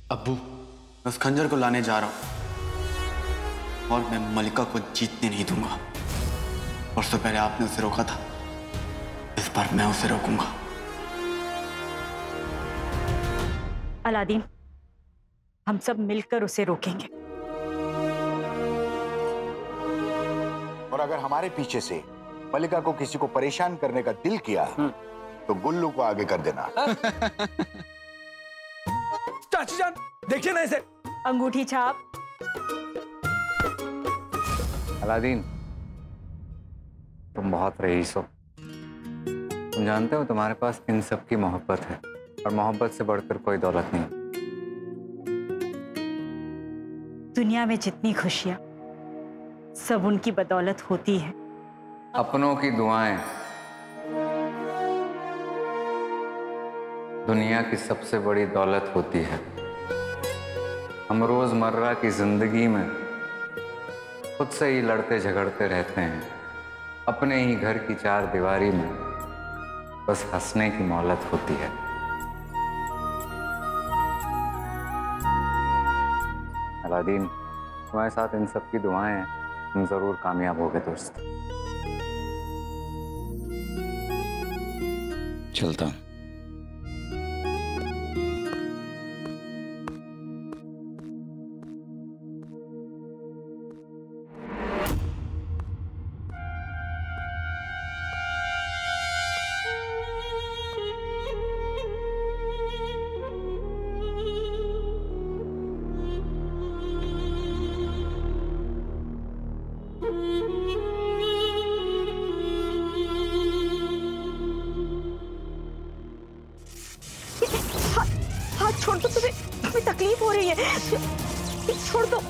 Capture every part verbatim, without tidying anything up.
अब्बू, मैं उस खंजर को लाने जा रहा हूं और मैं मलिका को जीतने नहीं दूंगा। परसों पहले आपने उसे रोका था, इस बार मैं उसे रोकूंगा। अलादीन, हम सब मिलकर उसे रोकेंगे। और अगर हमारे पीछे से मलिका को किसी को परेशान करने का दिल किया तो गुल्लू को आगे कर देना। चाची जान, देखिए ना इसे। अंगूठी छाप। अलादीन, तुम बहुत रईस हो। तुम जानते हो तुम्हारे पास इन सब की मोहब्बत है, और मोहब्बत से बढ़कर कोई दौलत नहीं। दुनिया में जितनी खुशियां सब उनकी बदौलत होती है। अपनों की दुआएं दुनिया की सबसे बड़ी दौलत होती है। हम रोजमर्रा की जिंदगी में खुद से ही लड़ते झगड़ते रहते हैं, अपने ही घर की चार दीवारी में बस हंसने की मोहलत होती है। अलादीन, तुम्हारे साथ इन सब की दुआएं हैं, तुम जरूर कामयाब होगे दोस्त। चलता हूं। छोड़ दो, तुम्हें तुम्हें तकलीफ हो रही है, छोड़ दो।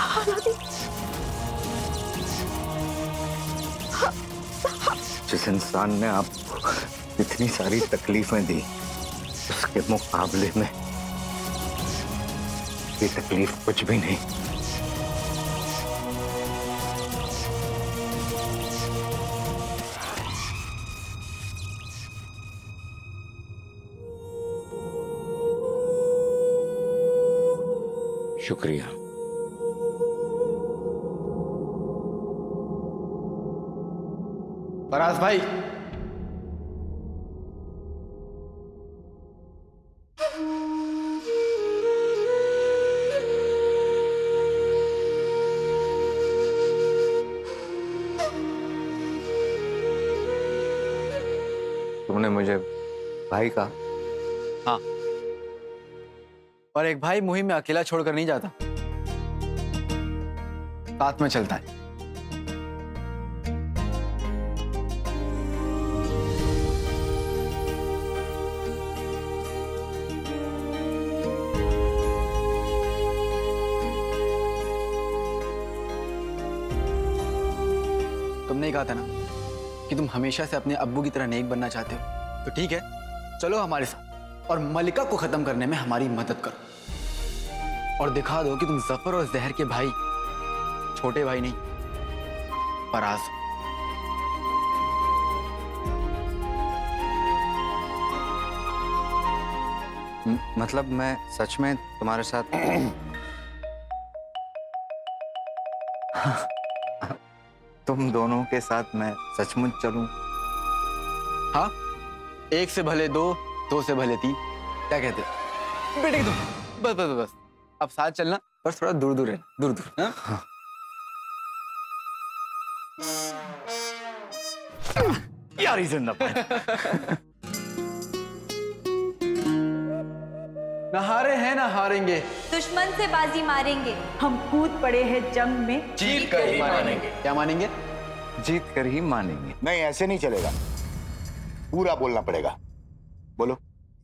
जिस इंसान ने आपको इतनी सारी तकलीफें दी, उसके मुकाबले में ये तकलीफ कुछ भी नहीं। शुक्रिया। फराज भाई, तुमने मुझे भाई कहा? हाँ, और एक भाई मुहिम में अकेला छोड़कर नहीं जाता, साथ में चलता है। तुमने कहा था ना कि तुम हमेशा से अपने अब्बू की तरह नेक बनना चाहते हो, तो ठीक है, चलो हमारे साथ और मलिका को खत्म करने में हमारी मदद करो और दिखा दो कि तुम जफर और जहर के भाई छोटे भाई नहीं, फराज। मतलब मैं सच में तुम्हारे साथ तुम दोनों के साथ मैं सचमुच चलूं? हाँ, एक से भले दो, दो से भले तीन, क्या कहते बेटे? तुम बस बस बस अब साथ चलना, बस थोड़ा दूर दूर है, दूर दूर। हाँ? हाँ। यार जिंदाबाद। न हारे हैं ना हारेंगे, दुश्मन से बाजी मारेंगे, हम कूद पड़े हैं जंग में, जीत कर ही मानेंगे। क्या मानेंगे? जीत कर ही मानेंगे। नहीं, ऐसे नहीं चलेगा, पूरा बोलना पड़ेगा। बोलो।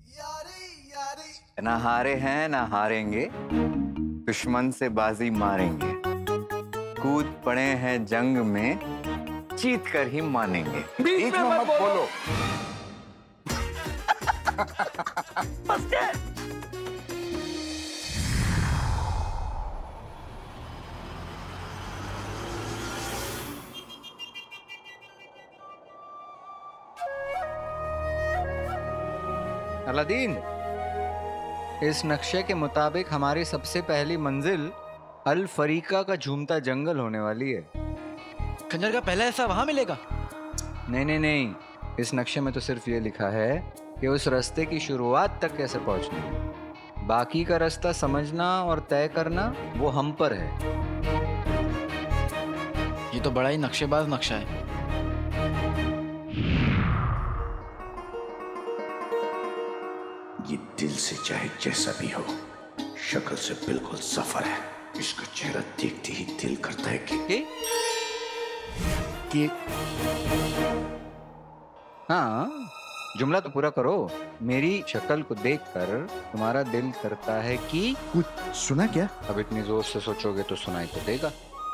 ना हारे हैं ना हारेंगे, दुश्मन से बाजी मारेंगे, कूद पड़े हैं जंग में, जीत कर ही मानेंगे। बीच में मत बोलो। अलादीन, इस नक्शे के मुताबिक हमारी सबसे पहली मंजिल अल फरीका का झूमता जंगल होने वाली है। खंजर का पहला हिस्सा वहां मिलेगा? नहीं नहीं नहीं, इस नक्शे में तो सिर्फ ये लिखा है कि उस रास्ते की शुरुआत तक कैसे पहुंचना है। बाकी का रास्ता समझना और तय करना वो हम पर है। ये तो बड़ा ही नक्शेबाज नक्शा है। ये दिल से चाहे जैसा भी हो, शक्ल से बिल्कुल सफर है। इसका चेहरा देखते ही दिल करता है कि कि? कि हाँ, जुमला तो पूरा करो। मेरी शक्ल को देखकर तुम्हारा दिल करता है कि कुछ सुना क्या? अब इतनी जोर से सोचोगे तो सुनाई तो देगा।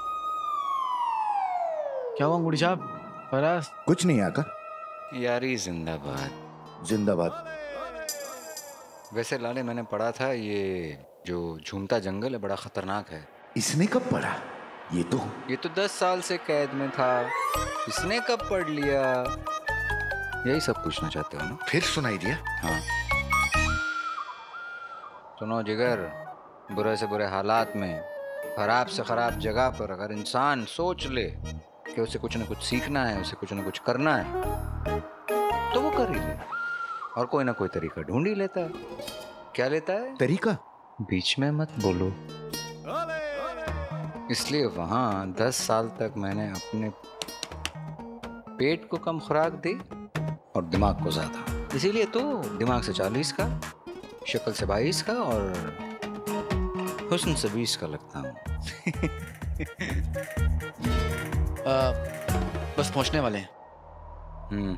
क्या हुआ अंगूठी साहब? फराज? कुछ नहीं आका। यारी जिंदाबाद। जिंदाबाद। वैसे लाले, मैंने पढ़ा था ये जो झूमता जंगल है बड़ा खतरनाक है। इसने कब पढ़ा? ये तो ये तो दस साल से कैद में था। इसने कब पढ़ लिया? यही सब पूछना चाहते हो ना? फिर सुनाई दिया? हाँ। सुनो जिगर, बुरे से बुरे हालात में, खराब से खराब जगह पर अगर इंसान सोच ले कि उसे कुछ न कुछ सीखना है, उसे कुछ न कुछ करना है, तो वो कर ही ले और कोई ना कोई तरीका ढूंढ ही लेता है। क्या लेता है? तरीका? बीच में मत बोलो। इसलिए वहां दस साल तक मैंने अपने पेट को कम खुराक दी और दिमाग को ज्यादा। इसीलिए तो दिमाग से चालीस का, शक्ल से बाईस का और हुस्न से बीस का लगता हूँ। बस पहुंचने वाले हैं। हम्म।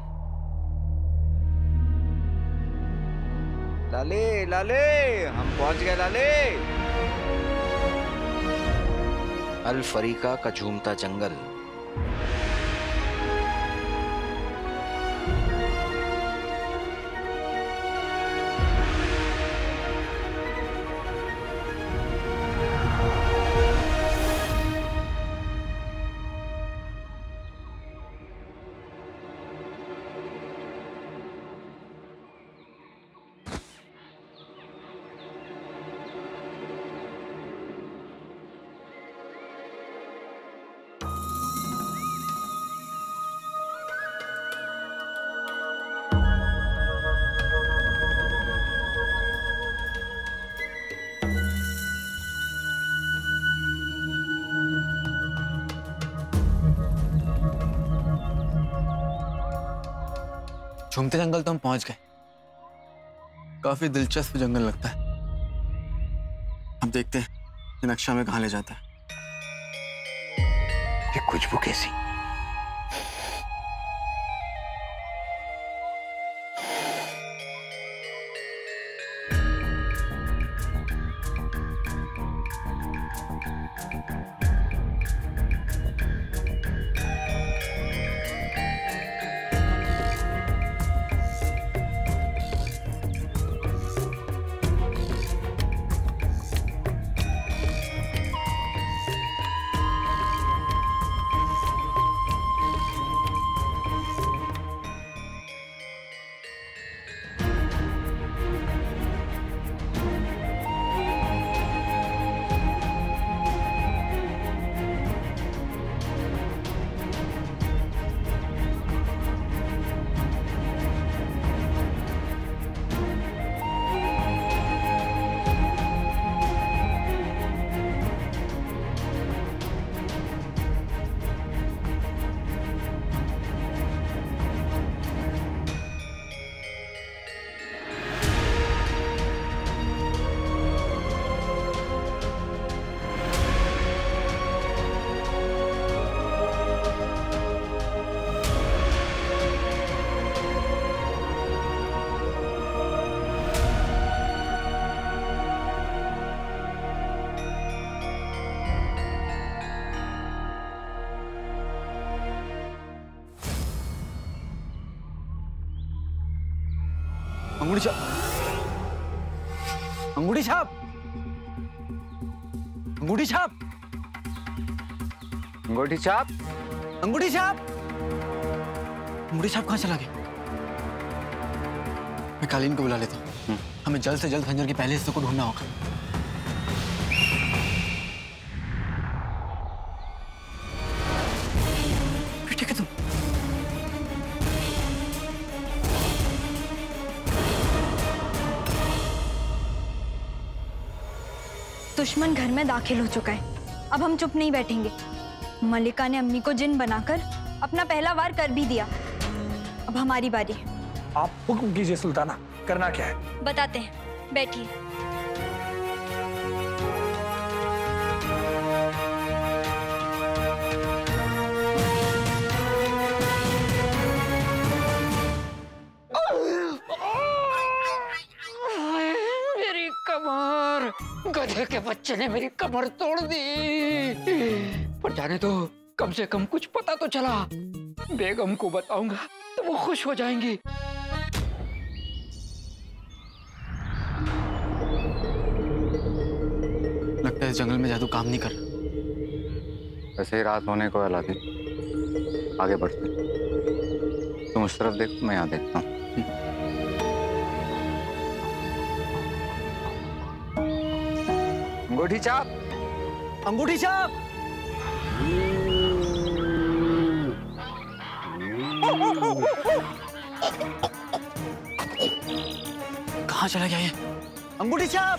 लाले लाले, हम पहुंच गए लाले। अल फरीका का झूमता जंगल। झूमते जंगल तो हम पहुंच गए। काफी दिलचस्प जंगल लगता है। अब देखते हैं कि नक्शा में कहां ले जाता है। ये खुशबू कैसी? अंगूठी छाप, अंगूठी छाप, अंगूठी छाप, अंगूठी छाप, अंगूठी छाप, अंगूठी छाप कहाँ चला गया? मैं कालीन को बुला लेता हूँ। हमें जल्द से जल्द खंजर के पहले हिस्से को ढूंढना होगा। ठीक है तुम। दुश्मन घर में दाखिल हो चुका है। अब हम चुप नहीं बैठेंगे। मलिका ने अम्मी को जिन बनाकर अपना पहला वार कर भी दिया। अब हमारी बारी है। आप हुक्म कीजिए सुल्ताना, करना क्या है? बताते हैं, बैठिए। मेरी कमर, गधे के बच्चे ने मेरी कमर तोड़ दी। पर जाने दो, कम से कम कुछ पता तो चला। बेगम को बताऊंगा तो वो खुश हो जाएंगी। लगता है इस जंगल में जादू काम नहीं कर। वैसे ही रात होने को है अलादीन, आगे बढ़ते। तुम उस तरफ देखो, मैं यहाँ देखता हूँ। अंगूठी छाप, अंगूठी छाप। कहाँ चला गया ये? अंगूठी छाप।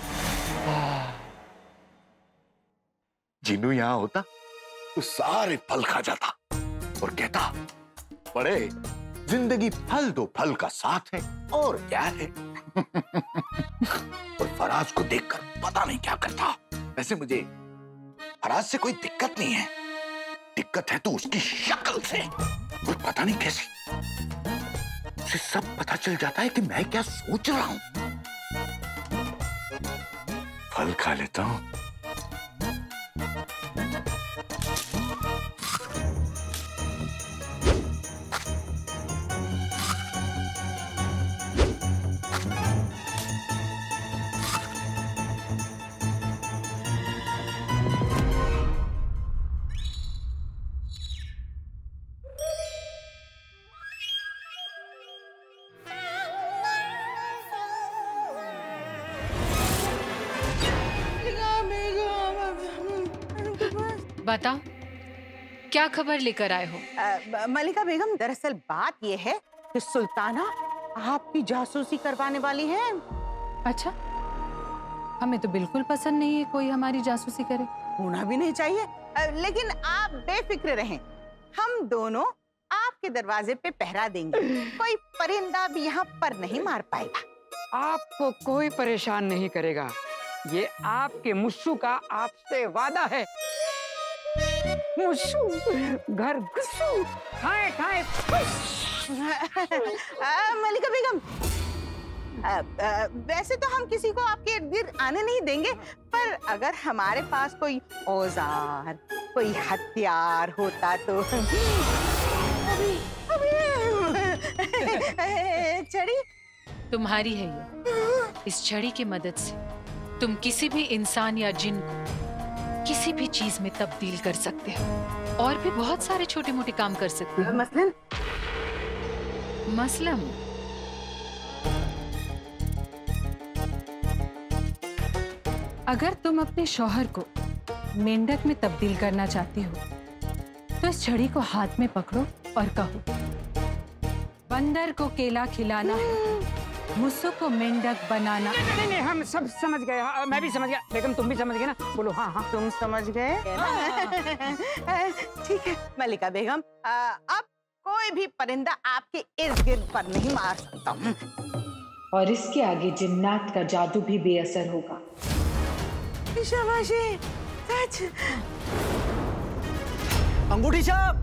जिन्नू यहाँ होता तो सारे फल खा जाता और कहता, बड़े जिंदगी फल दो फल का साथ है और क्या है। और फराज को देखकर पता नहीं क्या करता। वैसे मुझे फराज से कोई दिक्कत नहीं है, दिक्कत है तो उसकी शक्ल से। और पता नहीं कैसे उसे सब पता चल जाता है कि मैं क्या सोच रहा हूं। फल खा लेता हूं। बताओ, क्या खबर लेकर आए हो? आ, मलिका बेगम, दरअसल बात यह है कि सुल्ताना आपकी जासूसी करवाने वाली है। अच्छा, हमें तो बिल्कुल पसंद नहीं है कोई हमारी जासूसी करे। होना भी नहीं चाहिए। आ, लेकिन आप बेफिक्र रहें, हम दोनों आपके दरवाजे पे पहरा देंगे। कोई परिंदा भी यहाँ पर नहीं मार पाएगा। आपको कोई परेशान नहीं करेगा। ये आपके मुस्सू का आपसे वादा है। मुस्सू घर घुसू, खाए खाए मलिका बेगम, आ, आ, वैसे तो हम किसी को आपके इर्द गिर्द आने नहीं देंगे, पर अगर हमारे पास कोई औजार, कोई हथियार होता तो। अभी, अभी, छड़ी तुम्हारी है ये। इस छड़ी की मदद से तुम किसी भी इंसान या जिन को किसी भी चीज में तब्दील कर सकते हो और भी बहुत सारे छोटे मोटे काम कर सकते हो। मसलन मसलन अगर तुम अपने शौहर को मेंढक में तब्दील करना चाहती हो तो इस छड़ी को हाथ में पकड़ो और कहो, बंदर को केला खिलाना है, मुस्सू को मेंढक बनाना। नहीं नहीं, हम सब समझ गए। हाँ, मैं भी समझ गया। बेगम तुम भी समझ गए ना? बोलो हाँ हाँ। तुम समझ गए? ठीक है मलिका बेगम, आ, अब कोई भी परिंदा आपके इर्द गिर्द पर नहीं मार सकता। और इसके आगे जिन्नात का जादू भी बेअसर होगा। शाबाशी, सच। अंगूठी छाप।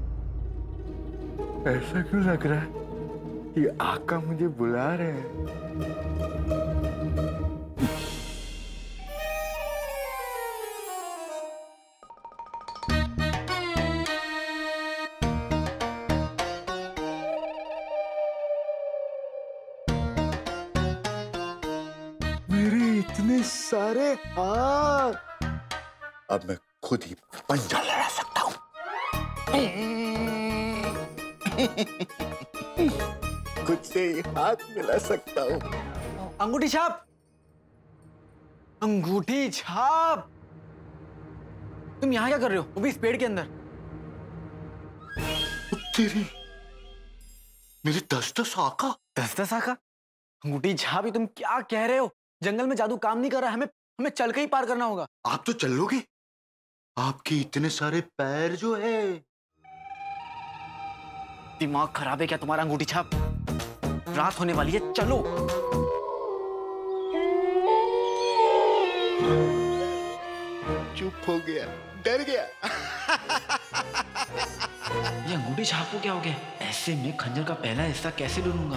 ऐसा क्यों लग रहा है कि आका मुझे बुला रहे हैं? मेरे इतने सारे हाथ, अब मैं खुद ही पंजा लड़ा सकता हूँ। खुद से ही हाथ मिला सकता हूँ। अंगूठी छाप, अंगूठी छाप। तुम यहाँ क्या कर रहे हो, वो भी इस पेड़ के अंदर? तेरी मेरे दस दस आका। दस दस आका? अंगूठी छाप, ये तुम क्या कह रहे हो? जंगल में जादू काम नहीं कर रहा, हमें हमें चल के ही पार करना होगा। आप तो चल लोगे, आपके इतने सारे पैर जो है। दिमाग खराब है क्या तुम्हारा अंगूठी छाप? रात होने वाली है, चलो। चुप हो गया, डर गया। ये अंगूठी छाप को क्या हो गया? ऐसे में खंजर का पहला हिस्सा कैसे ढूंढूंगा?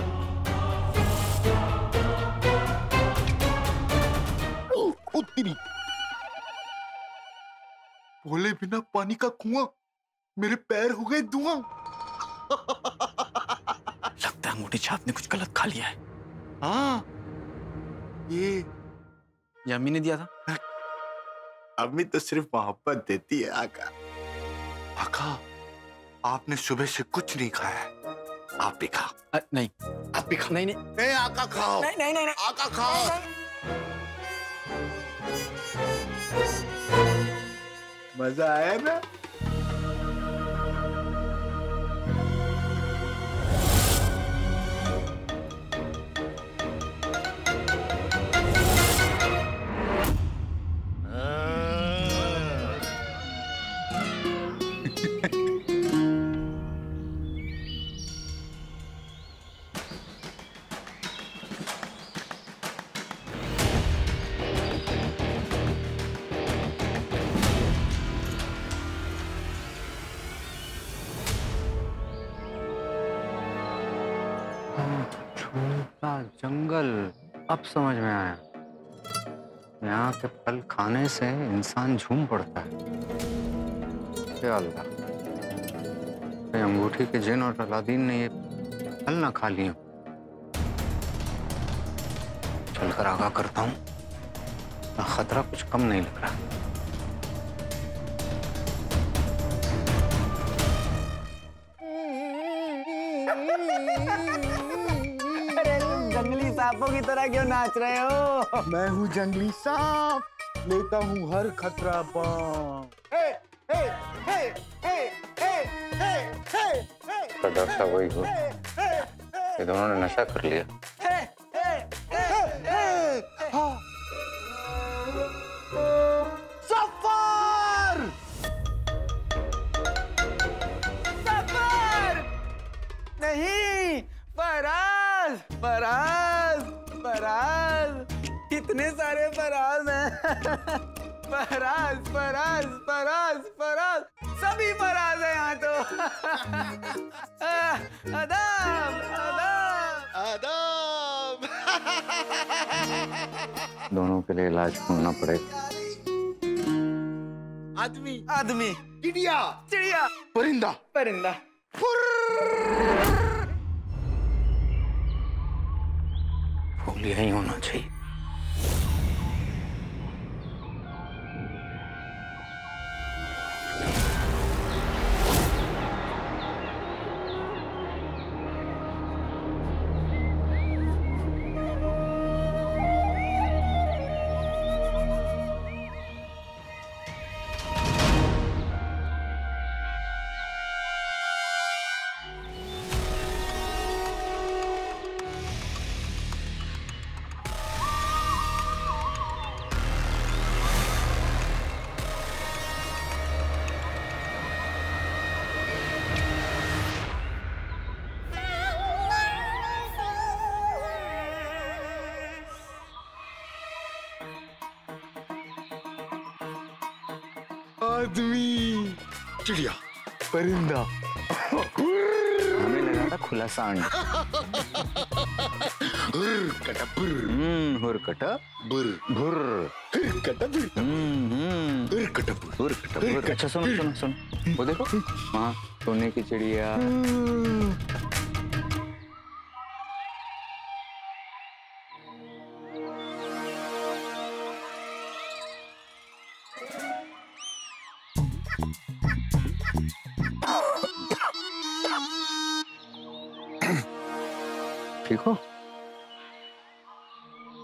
तेरी बोले बिना पानी का कुआं, मेरे पैर हो गए धुआं। लगता है अंगूठी छाप ने कुछ गलत खा लिया है। हाँ, ये ये अम्मी ने दिया था। अम्मी तो सिर्फ मोहब्बत देती है आका। आका, आपने सुबह से कुछ नहीं खाया है, आप भी खाओ। नहीं, आप भी खाओ। नहीं नहीं नहीं आका खाओ। नहीं नहीं नहीं, नहीं। आका खाओ। मजा आया ना? जंगल, अब समझ में आया। यहाँ के फल खाने से इंसान झूम पड़ता है। या अल्लाह, ये अंगूठी के जिन और अलादीन ने ये फल ना खा लिए। चलकर आगाह करता हूँ, खतरा कुछ कम नहीं लग रहा। जंगली सांपों की तरह क्यों नाच रहे हो? मैं हूँ जंगली सांप, लेता हूँ हर खतरा पाँव। तो डरता वही हो, ये दोनों ने नशा कर लिया। सफर! सफर! नहीं, फराज, फराज, फराज, कितने सारे फराज हैं। फराज, फराज, फराज, फराज, सभी फराज हैं यहाँ तो। आदाब, आदाब, आदाब। दोनों के लिए इलाज ढूंढना पड़ेगा। आदमी, आदमी, चिड़िया, चिड़िया, परिंदा, परिंदा। फूल यही होना चाहिए। आदमी, चिड़िया, परिंदा। हमें लगा था खुला सांड। हुर कटा बुर, हम्म, हुर कटा बुर, भुर, हुर कटा बुर, हम्म, हम्म, हुर कटा बुर, हुर कटा भुर। अच्छा सुनो सुनो सुनो, वो देखो वहाँ सोने की चिड़िया। ठीक हो?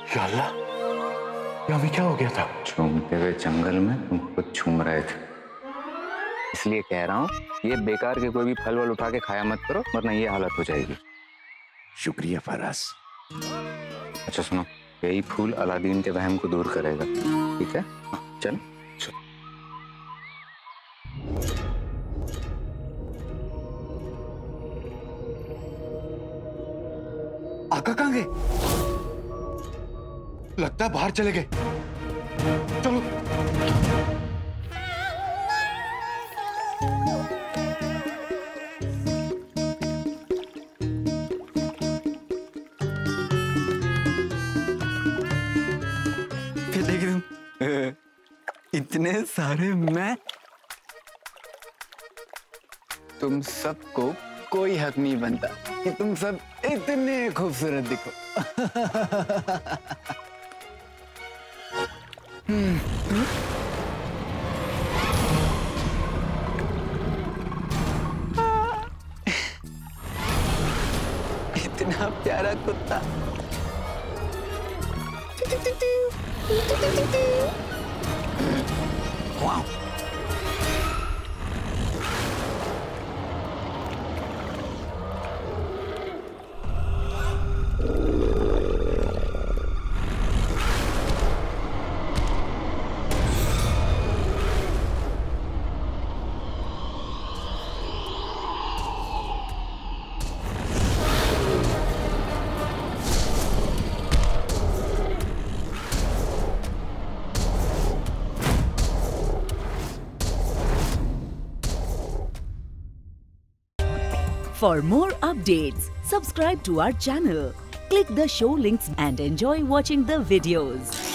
या अल्लाह, ये हमें क्या हो गया था? झूमते हुए जंगल में तुम खुद झूम रहे थे, इसलिए कह रहा हूँ ये बेकार के कोई भी फल वल उठा के खाया मत करो, वरना ये हालत हो जाएगी। शुक्रिया फराज। अच्छा सुनो, यही फूल अलादीन के वहम को दूर करेगा, ठीक है? चल चल। आका कहाँ गए? लगता है बाहर चले गए। चलो। फिर देखिए तुम, इतने सारे मैं, तुम सबको कोई हक नहीं बनता कि तुम सब इतने खूबसूरत दिखो। इतना प्यारा कुत्ता। वाह। For more updates, subscribe to our channel, click the show links and enjoy watching the videos.